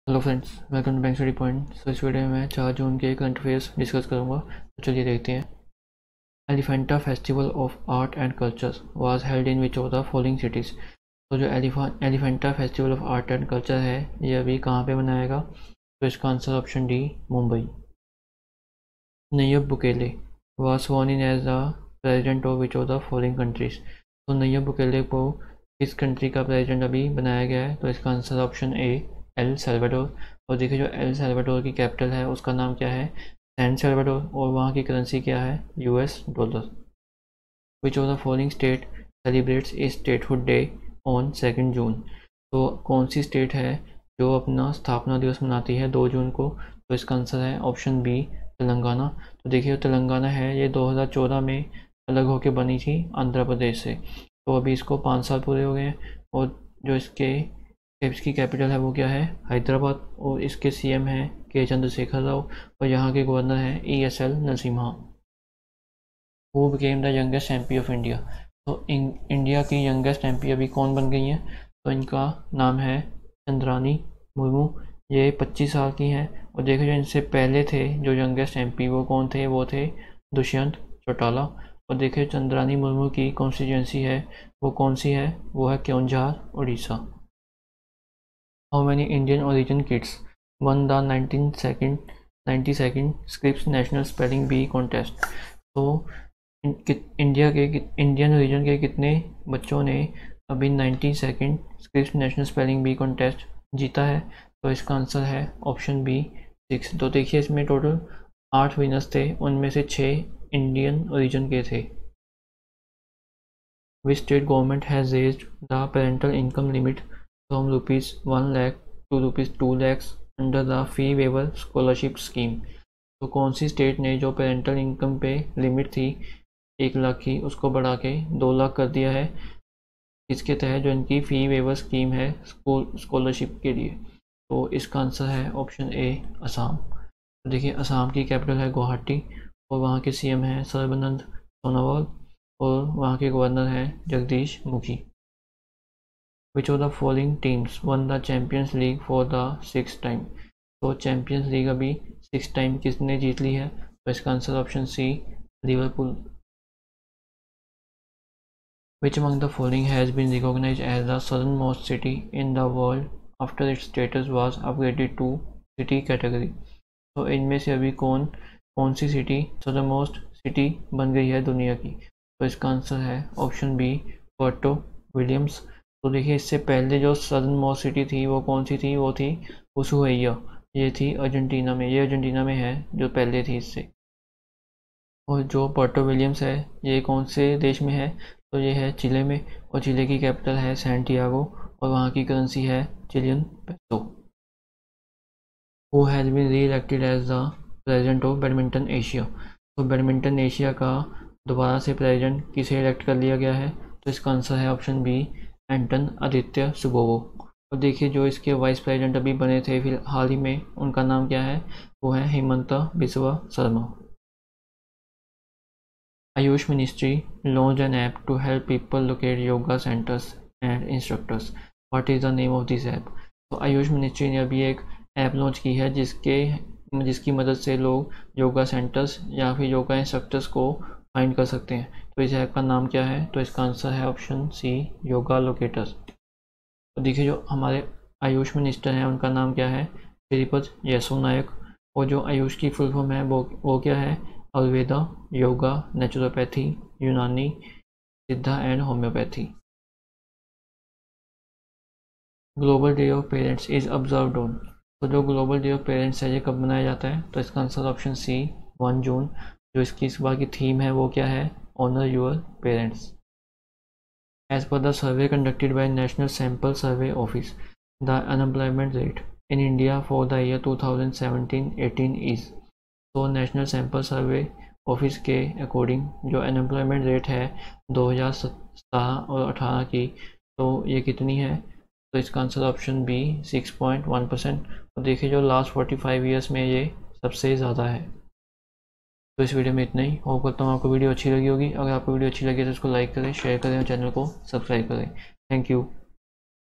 Hello friends, welcome to bank study point. So इस video में मैं 4 जून के करंट अफेयर्स डिस्कस करूंगा। तो चलिए देखते हैं। Elephanta festival of art and culture was held in which of the following cities. तो जो Elephanta festival of art and culture है ये अभी कहाँ पे मनाएगा? तो इसका answer option D, Mumbai. Nayib Bukele was स्worn in as the president of which of the following countries. तो नैयब बुकेले को किस कंट्री का प्रेजिडेंट अभी बनाया गया है? तो इसका answer option A, El Salvador. और देखिए जो एल सल्वाडोर की कैपिटल है उसका नाम क्या है? San Salvador. और वहाँ की करेंसी क्या है? US dollar. Which of the following state celebrates a statehood day on 2 June. तो कौन सी स्टेट है जो अपना स्थापना दिवस मनाती है 2 जून को? तो इसका आंसर है ऑप्शन बी, तेलंगाना। तो देखिए तेलंगाना है ये 2014 में अलग होकर बनी थी आंध्र प्रदेश से। तो अभी इसको 5 साल पूरे हो गए हैं। और जो इसकी कैपिटल है वो क्या है? हैदराबाद। और इसके सीएम हैं के चंद्रशेखर राव। और यहाँ के गवर्नर हैं ESL Narasimha. Who became the youngest MP of India. तो इंडिया की यंगेस्ट MP अभी कौन बन गई हैं? तो इनका नाम है चंद्रानी मुर्मू। ये 25 साल की हैं। और देखो जो इनसे पहले थे जो यंगेस्ट MP वो कौन थे? वो थे दुष्यंत चौटाला। और देखिए चंद्रानी मुर्मू की कॉन्स्टिट्यूंसी है वो कौन सी है? वो है Keonjhar, Orissa. How many Indian origin kids won the 92nd Scripps National Spelling Bee contest? तो इंडियन ओरिजिन के कितने बच्चों ने अभी 92nd Scripps National Spelling Bee contest जीता है? तो इसका आंसर है ऑप्शन बी, 6। तो देखिए इसमें टोटल 8 विनर्स थे, उनमें से 6 इंडियन ओरिजिन के थे। Which state government has raised the parental income limit from rupees 1 lakh to rupees 2 lakhs under the fee waiver scholarship scheme? तो कौन सी स्टेट ने जो पेरेंटल इनकम पे लिमिट थी 1 लाख की उसको बढ़ा के 2 लाख कर दिया है? इसके तहत जो इनकी फ़ी वेवर स्कीम है स्कॉलरशिप के लिए। तो इसका आंसर है ऑप्शन ए, असम। तो देखिए असम की कैपिटल है गुवाहाटी। और वहाँ के CM हैं सर्बानंद सोनोवाल। और वहाँ के गवर्नर हैं Jagdish Mukhi. Which of the following teams won the champions league for the 6th time. तो चैम्पियंस लीग अभी 6 टाइम किसने जीत ली है? तो इसका answer option C, Liverpool. Which among the following has been recognized as the southernmost city in the world after its status was upgraded to city category? तो इनमें से अभी कौन सी सिटी सदरमोस्ट सिटी बन गई है दुनिया की? तो इसका आंसर है ऑप्शन बी, पोर्टो विलियम्स। तो देखिए इससे पहले जो सदर्न मोस्ट सिटी थी वो कौन सी थी? वो थी उसुएया। ये थी अर्जेंटीना में, ये अर्जेंटीना में है जो पहले थी इससे। और जो पोर्टो विलियम्स है ये कौन से देश में है? तो ये है चिले में। और चिले की कैपिटल है सैंटियागो। और वहाँ की करेंसी है Chilean peso. Who has been re elected as the president of badminton Asia. तो बैडमिंटन एशिया का दोबारा से प्रेसिडेंट किसे इलेक्ट कर लिया गया है? तो इसका आंसर है option B, Anton Aditya Subowo. और देखिए जो इसके वाइस प्रेसिडेंट अभी बने थे फिर हाल ही में, उनका नाम क्या है? वो है Hemanta Biswa Sarma. Ayush ministry launch an app to help people locate yoga centres and instructors. What is the name of this app? तो आयुष मिनिस्ट्री ने अभी एक ऐप लॉन्च की है जिसकी मदद से लोग योगा सेंटर्स या फिर योगा इंस्ट्रक्टर्स को फाइंड कर सकते हैं। तो इस ऐप का नाम क्या है? तो इसका आंसर है ऑप्शन सी, योगा लोकेटर्स। तो देखिए जो हमारे आयुष मिनिस्टर हैं उनका नाम क्या है? श्रीपद येसो नायक। और जो आयुष की फुल फॉर्म है वो क्या है? Ayurveda, yoga, naturopathy, Unani, Siddha and homeopathy. Global day of parents is observed on. तो जो ग्लोबल डे ऑफ पेरेंट्स है ये कब मनाया जाता है? तो इसका आंसर ऑप्शन सी, 1 जून। जो इसकी इस बार की थीम है वो क्या है? Honour your parents. As per the survey conducted by National Sample Survey Office the unemployment rate in India for the year 2017-18 is. तो नेशनल सैंपल सर्वे ऑफिस के अकॉर्डिंग जो अनएम्प्लॉयमेंट रेट है 2017 और 18 की, तो ये कितनी है? तो इसका आंसर ऑप्शन बी, 6.1%। और देखिए जो लास्ट 45 ईयर्स में ये सबसे ज़्यादा है। तो इस वीडियो में इतना ही। होप करता हूँ आपको वीडियो अच्छी लगी होगी। अगर आपको वीडियो अच्छी लगी तो इसको लाइक करें, शेयर करें और चैनल को सब्सक्राइब करें। Thank you.